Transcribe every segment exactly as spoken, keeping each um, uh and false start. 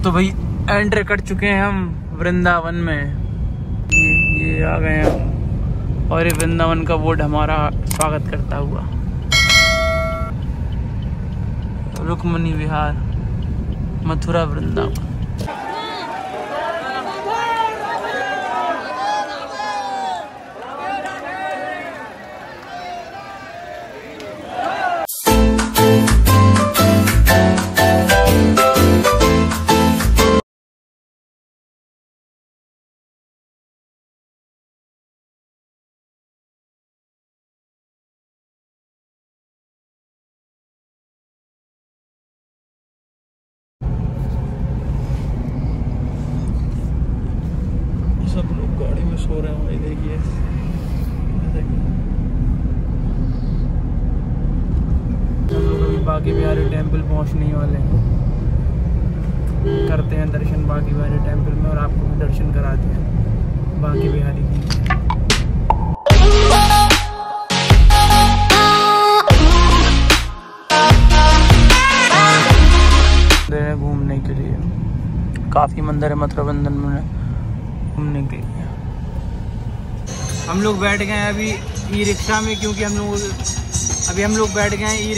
तो भाई एंट्री कर चुके हैं हम वृंदावन में। ये, ये आ गए हैं और ये वृंदावन का बोर्ड हमारा स्वागत करता हुआ। रुक्मणी विहार, मथुरा, वृंदावन। सब लोग गाड़ी में सो रहे हैं भाई, देखिए। हम लोग अभी बांके बिहारी टेम्पल पहुंचने वाले हैं। करते हैं दर्शन बांके बिहारी टेम्पल में और आपको भी दर्शन कराते हैं बांके बिहारी की। घूमने के लिए काफी मंदिर है मथुरा वृंदावन में घूमने के लिए। हम लोग बैठ गए हैं अभी ई रिक्शा में, क्योंकि हम लोग अभी हम लोग बैठ गए हैं ई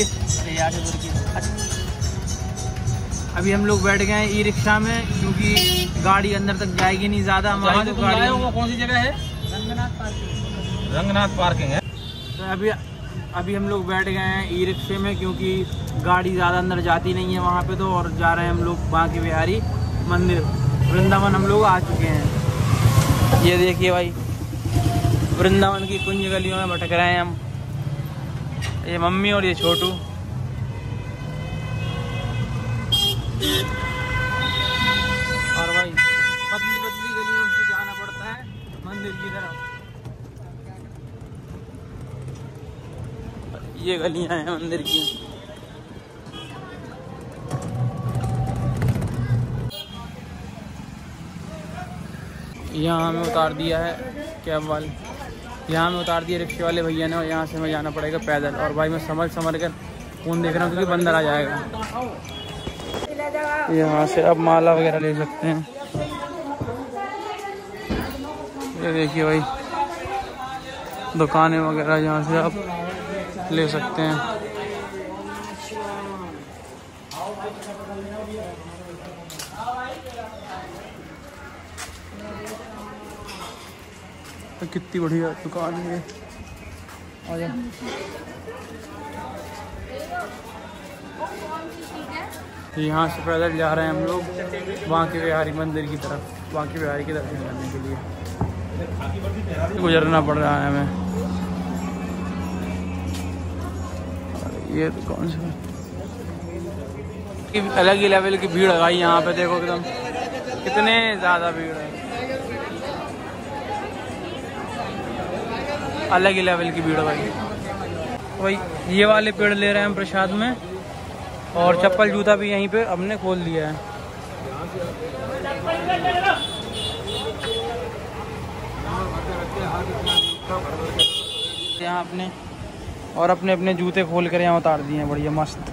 अभी हम लोग बैठ गए हैं ई रिक्शा में, क्योंकि गाड़ी अंदर तक जाएगी नहीं ज़्यादा। हमारी तो गाड़ी वो कौन सी जगह है? रंगनाथ पार्किंग। रंगनाथ पार्किंग है। तो अभी अभी हम लोग बैठ गए हैं ई रिक्शे में, क्योंकि गाड़ी ज़्यादा अंदर जाती नहीं है वहाँ पे तो। और जा रहे हैं हम लोग बांके बिहारी मंदिर वृंदावन। हम लोग आ चुके हैं। ये देखिए भाई, वृंदावन की कुंज गलियों में भटक रहे हैं हम। ये मम्मी और ये छोटू। और भाई पतली पतली गलियों से जाना पड़ता है मंदिर की तरफ। ये गलियां हैं मंदिर की। यहाँ हमें उतार दिया है कैब वाले, यहाँ हमें उतार दिया रिक्शे वाले भैया ने, और यहाँ से हमें जाना पड़ेगा पैदल। और भाई मैं संभल संभल कर फोन देख रहा हूँ क्योंकि बंदर आ जाएगा। यहाँ से अब माला वगैरह ले सकते हैं। ये देखिए भाई दुकानें वगैरह यहाँ से आप ले सकते हैं। तो कितनी बढ़िया दुकान है। आजा। यहाँ से पैदल जा रहे हैं हम लोग बांके बिहारी मंदिर की तरफ, बांके बिहारी के दर्शन करने के लिए गुजरना पड़ रहा है हमें। ये तो कौन सा अलग ही लेवल की भीड़ है भाई यहाँ पे। देखो एकदम कितने ज़्यादा भीड़ है, अलग ही लेवल की भीड़ है भाई। भाई ये वाले पेड़ ले रहे हैं हम प्रसाद में, और चप्पल जूता भी यहीं पे हमने खोल दिया है। यहाँ अपने और अपने अपने जूते खोल कर यहाँ उतार दिए हैं, बढ़िया मस्त।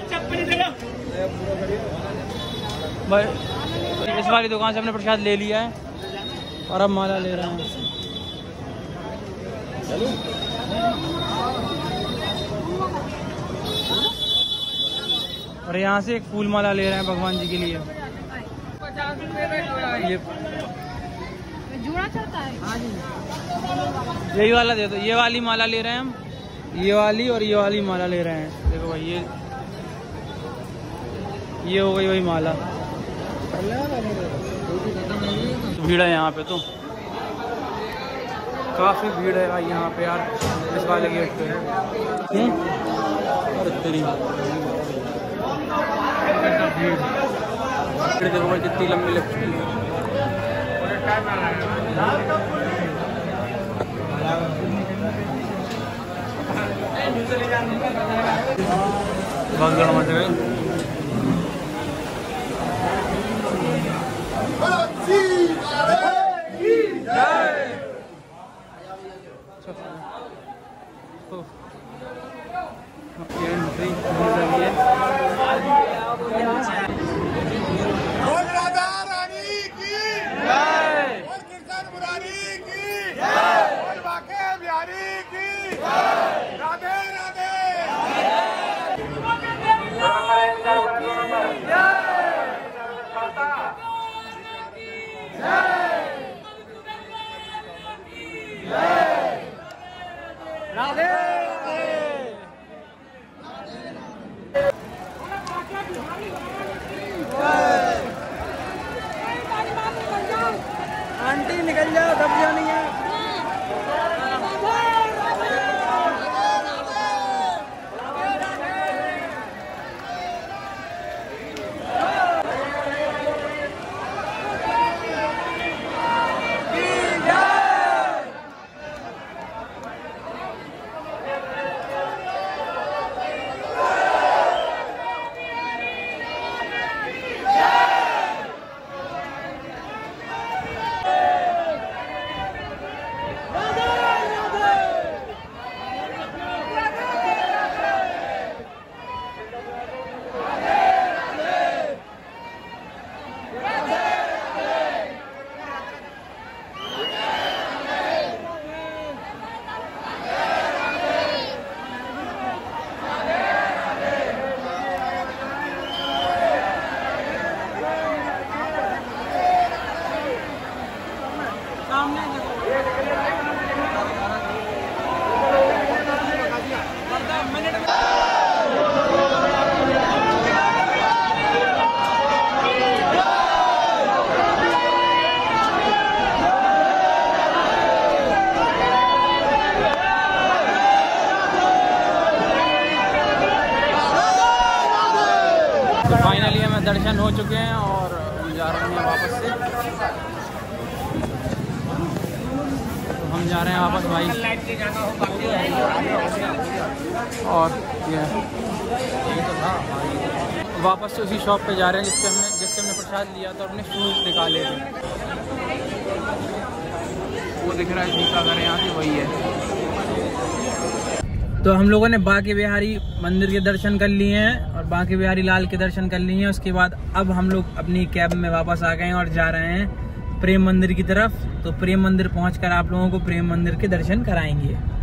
भाई इस वाली दुकान से हमने प्रसाद ले लिया है और अब माला ले रहे हैं। और यहाँ से एक फूल माला ले रहे हैं भगवान जी के लिए। ये जोड़ा चलता है। यही वाला दे दो। ये वाली माला ले रहे हैं हम, ये वाली और ये वाली माला ले रहे हैं। देखो भाई ये ये हो गई वही माला। भीड़ है यहाँ पे, तो काफी भीड़ है भाई यहाँ पे यार इस वाले गेट पे। और तेरी भीड़ देखो भाई कितनी लंबी लगती है। भगदड़ मच गई। दर्शन हो चुके हैं और हम जा रहे हैं वापस से। तो हम जा रहे हैं वापस भाई। और ये तो था वापस से उसी शॉप पे जा रहे हैं जिससे हमने जिससे हमने प्रसाद लिया था और अपने शूज़ निकाले थे। वो दिख रहा है टीका घर यहाँ से, वही है। तो हम लोगों ने बांके बिहारी मंदिर के दर्शन कर लिए हैं और बांके बिहारी लाल के दर्शन कर लिए हैं। उसके बाद अब हम लोग अपनी कैब में वापस आ गए हैं और जा रहे हैं प्रेम मंदिर की तरफ। तो प्रेम मंदिर पहुंचकर आप लोगों को प्रेम मंदिर के दर्शन कराएंगे।